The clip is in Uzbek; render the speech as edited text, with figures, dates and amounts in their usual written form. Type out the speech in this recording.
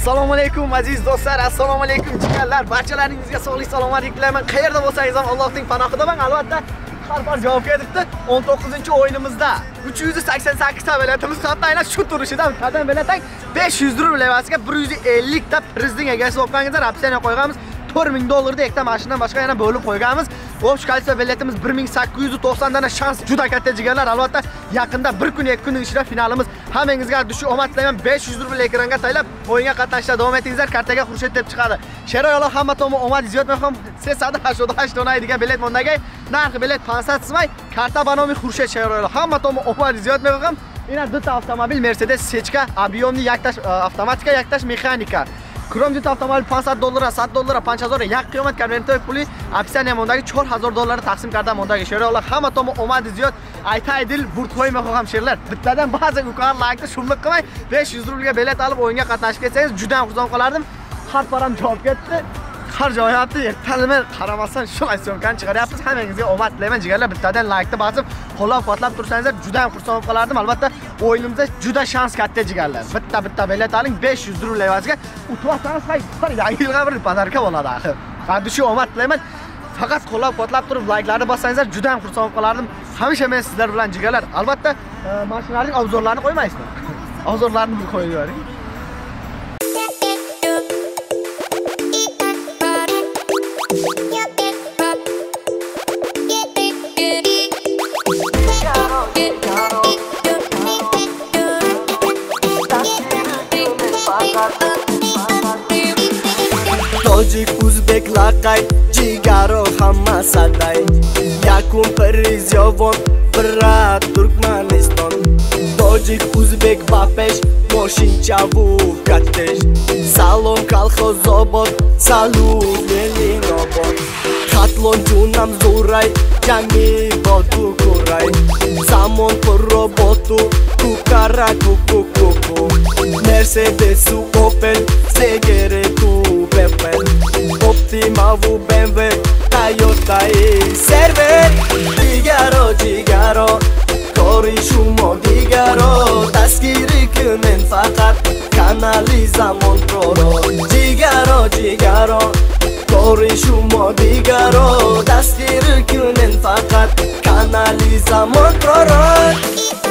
Assalomu alaykum aziz do'stlar, assalomu alaykum jigarlar. Barchalaringizga sog'lik salomatlik tilayman. Qayerda bo'lsangiz ham Allohning panohidaman. Albatta, har bir javob beribdi. 19-o'yinimizda 388 ta biletimiz qoldi. Aynan shu turishidan qadam biletang 500 rubl evaziga 150 ta prizning egasi bo'lib qolganingizda opsiya qo'yganmiz. $4000 ikkita mashinadan boshqa yana bo'lib qo'yganmiz. O'sh kalsa biletimiz 1890 dana shans juda katta jigarlar. Albatta, yaqinda 1 kun 2 kunning ichida finalimiz. Hammangizga dushi omad tilayman. 500 rubl ekranga taylab o'yinga qatnashda davom etingizlar. Kartaga Xurshid deb chiqadi. Sheroylar hamma tomon omad ziyod mehmon 388 donay degan bilet mondagi. Narxi bilet 500 so'm. Karta banomi Xurshid Sheroylar hamma tomon omad ziyod mehmon. Ina bitta avtomobil Mercedes Sechka объемный yaktash avtomatika yaktash mexanika. Kromjit avtomobil $500, $100, $5000 yak qiyomat konvertoy puli opsiya mondagi $4000 taqsim karda mondagi sherolar hamma tomon omadi ziyod aytaydil burtqo'y mehmon she'rlar bittadan ba'zi uqar like'ni shumlik qilmay 500 rublga bilet olib o'yinga qatnashib ketsangiz juda ham xursand qolardim. Har param javob ketdi. Har joyapti, ertalab qaramasdan shu aksiyonkan chiqaryapmiz. Hammangizga omad tilayman jigarlar. Bittadan like'ni bosib, qo'llab-quvvatlab tursangiz juda ham xursand qolardim. Albatta, o'yinimizda juda shans katta jigarlar. Bitta bilet oling 500 rubl evaziga. Utvatsangiz bir yangi yilga bir pazarka bo'ladi axir. Qaddishi omad tilayman. Faqat qo'llab-quvvatlab turib like'larni bossangiz juda ham xursand qolardim. Hamisha men sizlar bilan jigarlar. Albatta, mashinalarning obzorlarini qo'ymaysizmi? Obzorlarni qo'yib yuboring. Tojik, Uzbek, laqay, jigaro hamma saday. Yakun priz yovon, birat Turkmaniston. Tojik, Uzbek, Bapesh, moshinchavu katesh. Salom kolxozobod, salom Yelinobod. Qatlon junam zuray, jami botu kuray. Zamon robotu, kukara kuku. Mercedes, Opel, Segere tu Pepel. Optima v BMW, Toyota e Server. Jigaro, kori shumo digaro. Tasgiri kunen faqat kanali zamon proro. Jigaro, kori shumo digaro. Tasgiri kunen faqat kanali zamon proro.